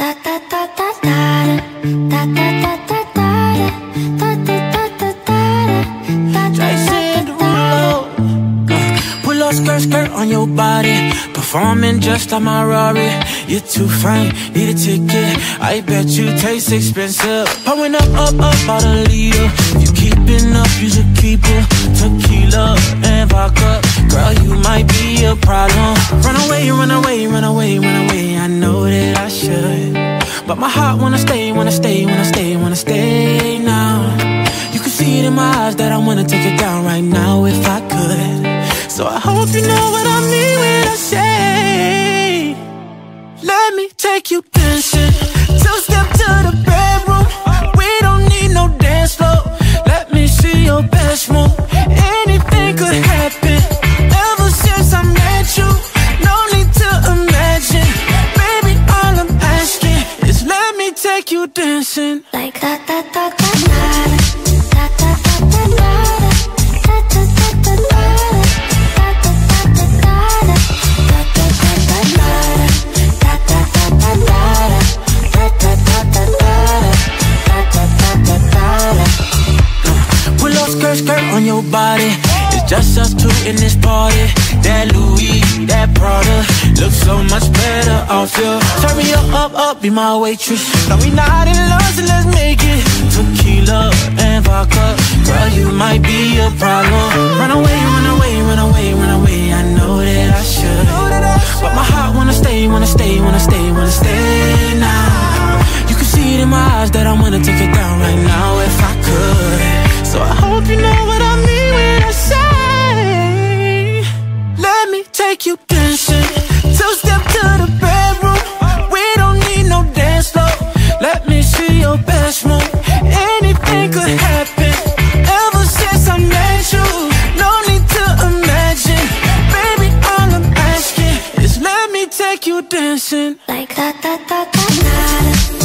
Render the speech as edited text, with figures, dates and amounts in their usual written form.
Jason Derulo. Pull up skirt on your body, performing just like my Rari. You're too fine, need a ticket. I bet you taste expensive. Pouring up about a liter. If you keeping up, you should keep it. Tequila and vodka, girl, you might be a problem. Run away, run away, run away, run away. I know that I should, but my heart wanna stay, wanna stay, wanna stay, wanna stay now. You can see it in my eyes that I wanna take it down right now if I could. So I hope you know what I mean when I say, let me take you dancing. Two-step to the bedroom. We don't need no dance floor. Let me see your best move. Anything could happen. Ever since I met you, no need to imagine. Baby, all I'm asking is let me take you dancing. Like da da da da da. Skirt on your body, it's just us two in this party. That Louis, that Prada, looks so much better off you. Turn me up, be my waitress. No, we not in love, so let's make it. Tequila and vodka, girl, you might be a problem. Run away, run away, run away, run away. I know that I should, but my heart wanna stay, wanna stay, wanna stay, wanna stay now. You can see it in my eyes that I wanna take it down right now if I could. So I hope you know what I mean when I say, let me take you dancing. Two-step to the bedroom. We don't need no dance floor. Let me see your best move. Anything could happen. Ever since I met you, no need to imagine. Baby, all I'm asking is let me take you dancing. Like da da da da da.